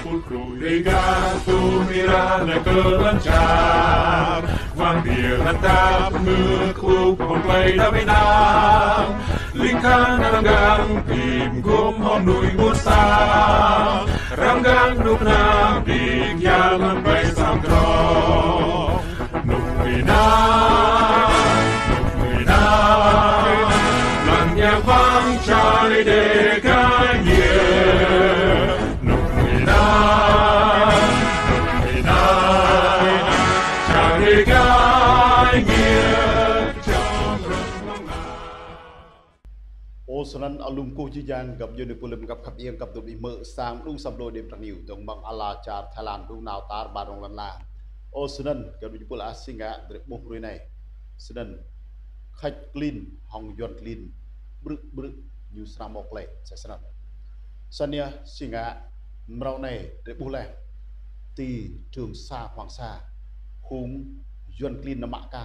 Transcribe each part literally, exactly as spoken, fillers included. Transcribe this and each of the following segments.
Pulcruliga tumirana kelancar Vampiran tap mekuk play đami nam Lingkan ranggang tim gom hon nui musa Ranggang nuk nam dik yaman bay sam drong Nuk na Nuk na Lan nhạc vang chai de kai nhẹ Nuk na Nuk na Chai de kai nhẹ Ô sân alum cô chi giang gặp dân được lâm gặp khắp yên gặp tụi bị mỡ sang đúng sầm lôi đêm trăng nhiều đồng bằng Allah char Thái Lan đúng nào tar ba đồng lần là ô sân gặp được pula singa được bốc rồi này sân khách clean hong yon clean bruk bruk như sam mok lệ sẽ sân sân nha singa mrau này được bốc lệ tì trường xa hoàng sa hùng yon clean nằm can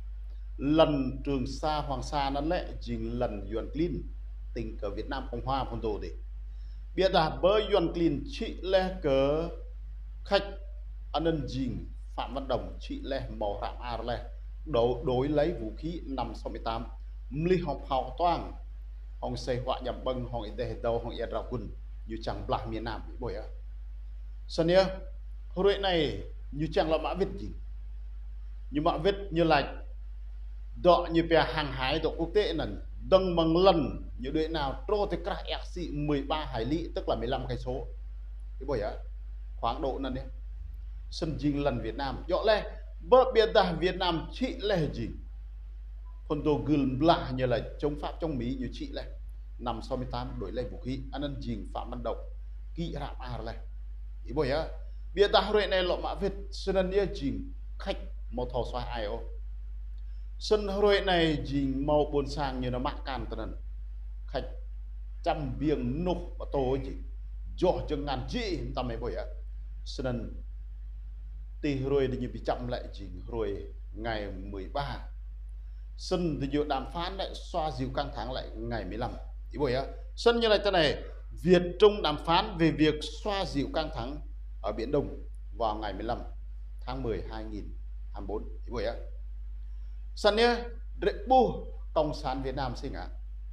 lần trường xa hoàng sa nó lệ dình lần yuan clean tình cờ Việt Nam Cộng Hòa phong đồ để biết là với yuan clean chị lệ cờ khách anh ân dình Phạm Văn Đồng chị lệ màu rạng à lệ đấu đối lấy vũ khí năm sáu mươi tám mli học hào toang hong xây họa nhằm băng hong ide đầu hong yết rào quân như chẳng bạc miền Nam bị bồi á sân nhá hồi này như chẳng là mã Việt gì như mã Việt như là đọ như bè hàng hải độ quốc tế này đăng bằng lần như đứa nào trô thì các ép xê mười ba hải lý tức là mười lăm cây số cái buổi á khoảng độ này sân dinh lần Việt Nam dọ lẽ bớt biệt là Việt Nam chị lệ gì con đồ gừng lạ như là chống Pháp trong Mỹ như chị lệ năm sáu mươi tám đổi lấy vũ khí anh ân dình Phạm Văn Động kỹ rạm à này cái buổi á biệt là hồi này lộ mã Việt sân ân nhé dình khách một thò xoay ai ô sân hồi này dình màu buồn sang như nó mắc can tân khách trăm biếng nục và tôi chỉ dọ chừng ngàn chị ta mấy buổi á sân tì rồi thì như bị chậm lại dình rồi ngày mười ba sân thì nhiều đàm phán lại xoa dịu căng thẳng lại ngày mười lăm ý buổi á sân như này thế này Việt Trung đàm phán về việc xoa dịu căng thẳng ở Biển Đông vào ngày mười lăm tháng mười hai nghìn hai mươi tư ý buổi á sân nhé đệ bu Cộng sản Việt Nam sinh ạ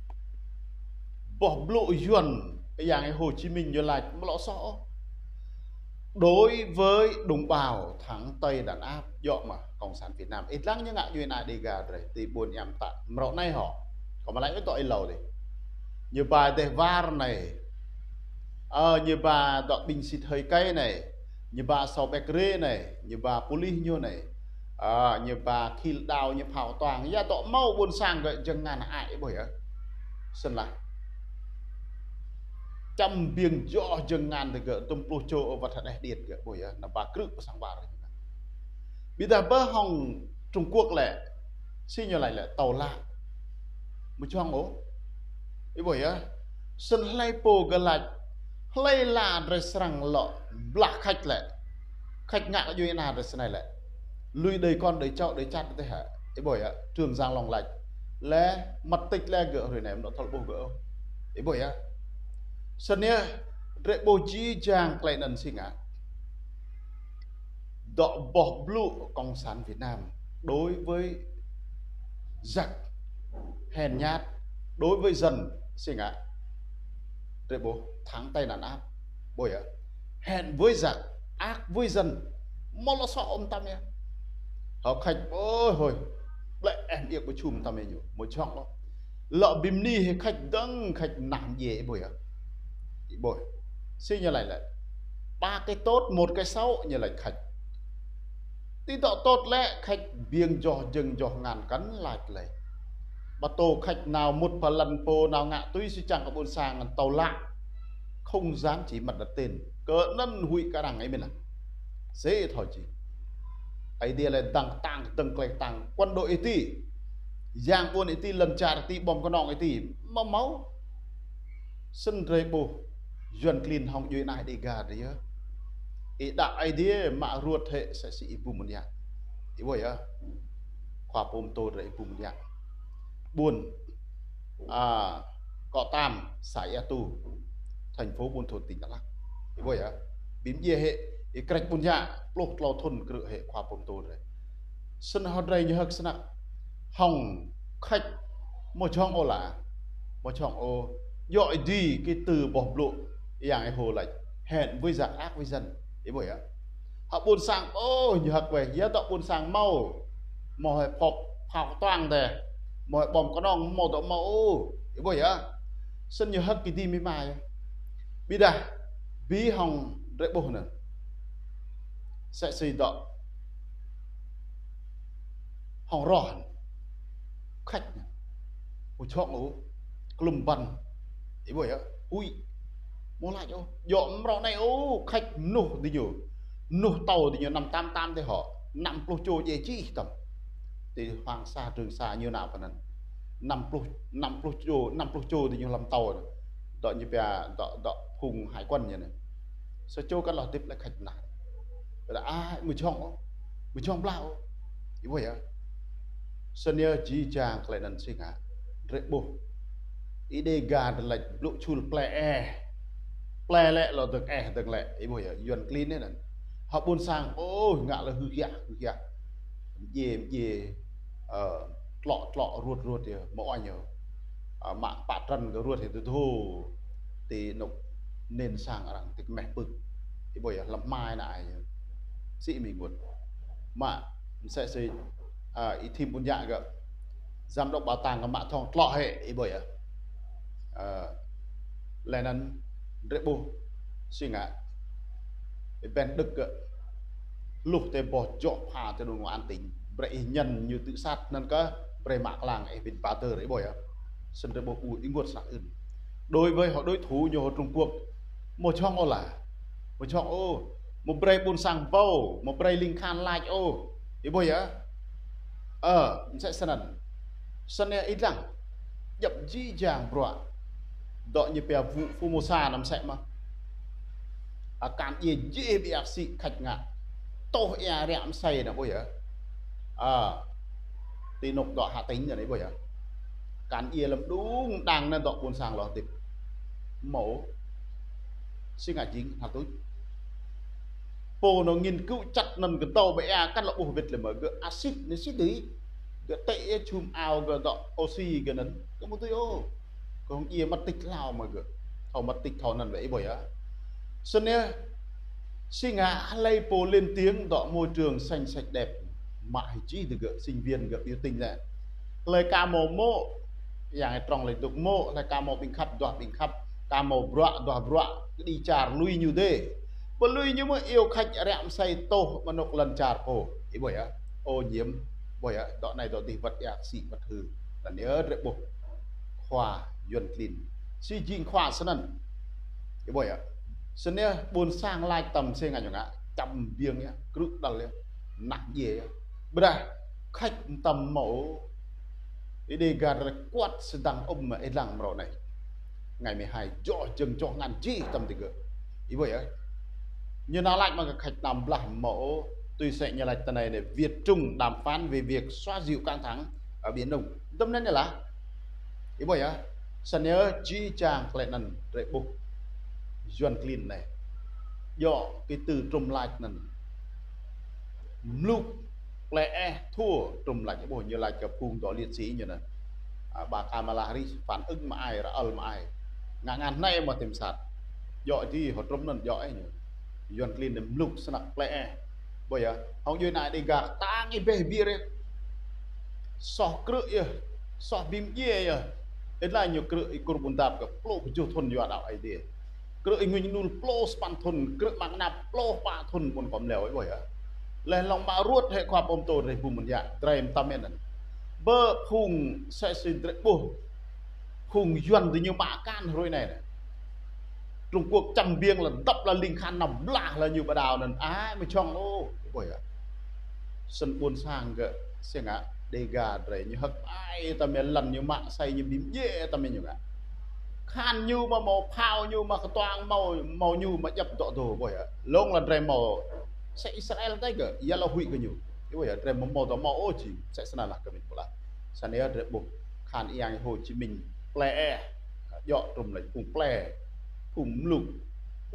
bỏ lộ yuan cái dạng ấy Hồ Chí Minh như lại lõ sõ đối với đồng bào thắng Tây đàn áp dọ mà Cộng sản Việt Nam ít lắm những ngại như này đi gà rồi thì buồn em tạ mà rõ nay họ có mà lại cái tội lầu đấy như bài tề var này ờ, như bà đọ bình xịt hơi cây này như bà sầu bẹc rê này như bà poli như này à, như bà khi đào như pháo toàn ra tọ mau buồn sang vậy chẳng ngàn ai bởi á sân lại trăm biên rõ chẳng ngàn thì gỡ tôm pro châu vật thật này điệt gỡ bởi á là bà cự của sang bà rồi bây giờ bơ hồng Trung Quốc lệ xin nhờ lại là tàu lạ một choang ố ý bởi á sân lay po gỡ lại lay là rồi sang lọ lạc khách lệ khách ngạ như thế nào rồi sân này lệ lui đầy con đầy trọ đầy chặt thế hả ấy bởi ạ trường giang lòng lạch lẽ mặt tịch le gỡ rồi này nó thật bố gỡ ấy bởi ạ sân nhé rễ bố chí chàng lại nần sinh ạ đọ bỏ blue Cộng sản Việt Nam đối với giặc hèn nhát đối với dân sinh ạ rễ bố thắng tay đàn áp bởi ạ hèn với giặc ác với dân mô lo sọ ông ta nha họ khách ôi hồi lại em yêu với chùm ta mình một chọn đó lọ bìm ni hay khách đấng khách nản dễ bồi à bồi xin như lại lại ba cái tốt một cái xấu như lại khách tí tọ tốt lẽ khách biêng cho dừng cho ngàn cắn lại lại bà tổ khách nào một phần lần po nào ngạ tuy sẽ chẳng có buôn sang tàu lạ không dám chỉ mặt đặt tên cỡ nân hụi cả đằng ấy mình là dễ thôi chỉ ấy đi là tăng tăng từng cái tăng quân đội ấy tí giang quân ấy tí lần trà tí bom con nòng ấy tí máu máu sân rây bù dần clean hong dưới này đi gà đấy á ý đạo ấy đi mà ruột hệ sẽ sĩ bù một nhạc ý vậy á khoa bom tô rồi bù một nhạc buồn à cọ tam sải tu thành phố Buôn Thuột tỉnh Đắk Lắk ý vậy á bím ye hệ i krek bun ya plok lo thun kru hệ khoa pom to re sân hot ray như hắc snak hồng khách một trong ô là một trong ô dọi đi cái từ bỏ lộ dạng ai hồ lại hẹn với dạng ác với dân ý bởi á họ buôn sang ô như hắc về nhớ tọ buôn sang mau mọi phọc học toàn để mọi bom có nòng màu tọ màu ý bởi á sân như hắc cái đi mới mai bi đà bí hồng rễ bồ nè sẽ xây tọ hồng ròn khách một chọn ố lùm bần ý bởi á ui mua lại cho dọn rõ này ô khách nổ thì nhiều nổ tàu thì nhiều năm tam tam thì họ năm plo trô về chi tầm thì hoàng sa trường sa như nào phầnนั้นnăm plo năm plo trô năm plo trô thì nhiều làm tàu rồi đợi như bè đợi đợi hùng hải quân như này sao trô các lò tiếp lại khách này là ai mới chọn mới chọn bao ý bởi á sân nhớ chi chàng lại nần sinh hả rễ bồ ý đề gà là lộ chul ple e ple lẹ là được e được lẹ ý bởi yuan clean đấy nè họ buôn sang ô ngạ là hư kia hư kia về về ờ lọ lọ ruột ruột thì mẫu anh nhớ mạng bạ trần cái ruột thì tôi thô thì nó nên sang rằng thì mẹ bực ý bởi làm mai này sĩ mình buồn mà sẽ xây à ý thêm buôn dạ gợ giám đốc bảo tàng của mạng thong lọ hệ ý bởi à là nên rễ bù suy ngã bên đức gợ lục tê bỏ chỗ phá cho đồng an tính bệ nhân như tự sát nên có bệ mạc làng ấy bên bà tờ đấy bởi sân rễ bù ủi nguột sạc ơn đối với họ đối thủ như họ Trung Quốc một trong ô là một trong ô một bệ buôn sang bầu một bệ linh khan lại ô ý bởi ờ sẽ sân sân này ít rằng nhập dĩ dàng bọa đợi như bè vụ phu mô xa nằm sẽ mà à cán yên dễ bị ạc sĩ khách ngạ tô e rẹm say nè bây giờ à thì nộp đọ hạ tính rồi đấy bây giờ cán yên làm đúng đang nên đọ buôn sang lò tịp mẫu sinh ngại chính hạt túi bồ nó nghiên cứu chặt nằm cái tàu bệ cắt lọ bồ việt là mở gỡ axit nên xít đấy gỡ tệ chùm ao gỡ đọ oxy gỡ nấn có một tôi ô còn yên mất tích lao mà gỡ thầu mất tích thầu nằm vậy bởi á sân nè sinh ngã lây bồ lên tiếng đọ môi trường xanh sạch đẹp mãi chỉ từ gỡ sinh viên gỡ yêu tinh ra lời ca mồ mộอย่างtrong lời tục mộ là ca mồ bình khắp đọa bình khắp ca mồ bọa đọa bọa đi chả lui như thế bởi lui như mà yêu khách rẹm say tô mà nộp lần chả cổ ý bởi á ô nhiễm bởi á đọ này đọ thì vật ạc sĩ vật hư là nhớ rệ bục khoa yuan clean si jing khoa sân nần ý bởi á sân nè buôn sang lai tầm xe ngài nhung ạ chăm biếng nhá cứ đằng lên nặng gì bây giờ khách tầm mẫu ý đề gà ra quát sẽ đăng ông mà ấy lặng màu này ngày mười hai cho chừng cho ngàn chi tầm thì gỡ ý vậy ấy như nào lại mà khách nằm làm mẫu tôi sẽ như là tờ này để Việt Trung đàm phán về việc xoa dịu căng thẳng ở Biển Đông tâm nên là ý vậy á sân nhớ chi chàng lại nần rệ bục Yuan clean này do cái từ trùm lại nần lúc lẽ thua trùm lại cái bộ như là chụp cùng đó liệt sĩ như này à, bà Kamala Harris phản ứng mà ai ra ơ mà ai ngàn ngàn nay mà tìm sạt giỏi thì họ trùm nần giỏi như Yuan clean đừng lúc sẽ nặng lẽ bây giờ ông như này đi gạt ta ngay về bia đấy sọ cựa sọ bìm kia à đấy là nhiều cựa ikut bún tạpกับโปรจุทนอยู่đạo ấy đi cựa người nulโปรสปันทนcựa mạng nạpโปรปะทนบนความเหลวấy bây giờ lên lòng mà ruột hệความอมโตในภูมิปัญญาเตรียมตามนั้นเบอร์พุงใส่สิ่งเตรียมบุพุงยวนthì nhiều bạ can rồi này Trung Quốc chăm biêng là đập là linh khan nằm lạ là nhiều bà đào nên ai mới chong ô bởi ạ sân buôn sang gỡ xe ngã đề gà rồi như hấp ai ta mới lần như mạng say như bím dễ ta mới như ngã khan như mà màu phao như mà toang màu màu như mà nhập tọa đồ bởi ạ lông là rèm màu sẽ Israel tay gỡ giá là hủy cái nhiều cái bởi ạ rèm màu đó màu ô chỉ sẽ sẽ là cái mình của là sân ấy rèm buộc khan iang Hồ Chí Minh ple dọ trùm lại cùng ple cùng lục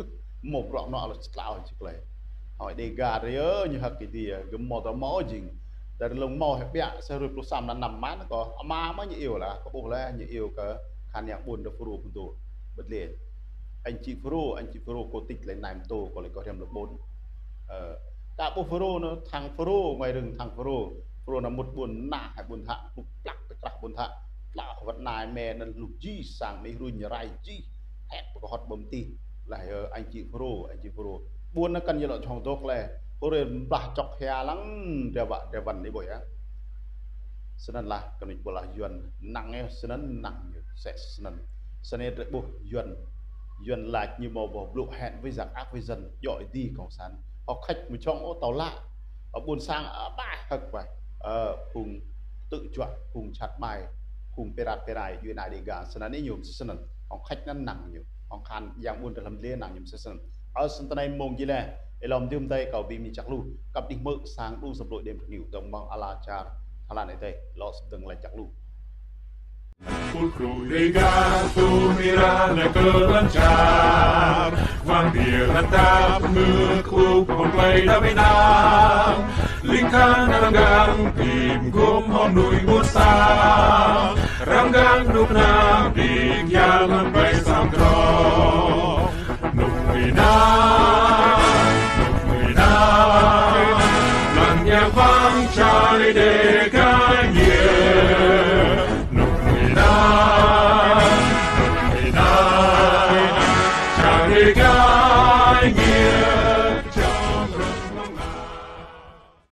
một rọ nọ là lao chỉ lấy hỏi đề gà đấy ơ như hạt cái gì gấm mò tao mò gìแต่ลงมอให้เปียสรุปตัวซ้ำนั้นนำมันก็เอามาไม่ยิ่งเอวละก็บอกแล้วยิ่งเอวก็ขันอย่างบุญเดฟรูคุณตัวบัดเลียอันจีฟรูอันจีฟรูโคติกเลยนายมโตก็เลยก็เทียมระบุญเอ่อกาบุฟรูเนาะทางฟรูไม่ดึงทางฟรูฟรูนำมุดบุญหน้าให้บุญทะลุกลักไปกลักบุญทะกล่าววัดนายแม่นั้นลุกจี้สั่งไม่รุ่นไรจี้แฮดก็ฮอตบ่มตีไหลเอออันจีฟรูอันจีฟรูบุญนักกันยี่หล่อช่องโต๊ะเลยโอเรนปลาจอกเฮียลังเดวะเดวันนี่บ่อยอะฉะนั้นล่ะกันอีกบ่ละยวนหนังเนี่ยฉะนั้นหนังอยู่เสฉะนั้นฉะนั้นบุยวนยวนหลายnhư màu bò lụ hẹn với giặc ác với dân dọi đi cộng sản họ khách một trong ô tàu lạ ở buôn sang ở ba hực vậy ờ cùng tự chọn cùng chặt bài cùng perat perai như này để gàฉะนั้นนี่อยู่ฉะนั้นhọ kháchนั่นหนังอยู่họคันอย่างบุญแต่ลำเลี้ยหนังอยู่ฉะนั้นเอาฉะนั้นมงกี่แหละไอ้ลมดื่มได้เก่าบีมีจักลูกับดิ่งมือสางลูสำรวจเดมผิวตรงบางอาลาจาร์ทลานไอ้เต้ลอสดึงอะไรจักลู Pulcru legato mirare kelancar Vampir natap mekuk play đami nang Lingkan ranggang tim gum hom nui musang Ranggang nuk nam dik yang bay sam krong Nuk minang, nuk minang Lan yang vang chai deka